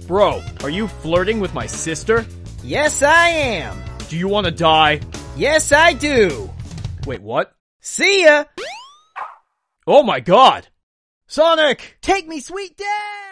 Bro, are you flirting with my sister? Yes, I am. Do you want to die? Yes, I do. Wait, what? See ya. Oh my god! Sonic! Take me, sweet dad.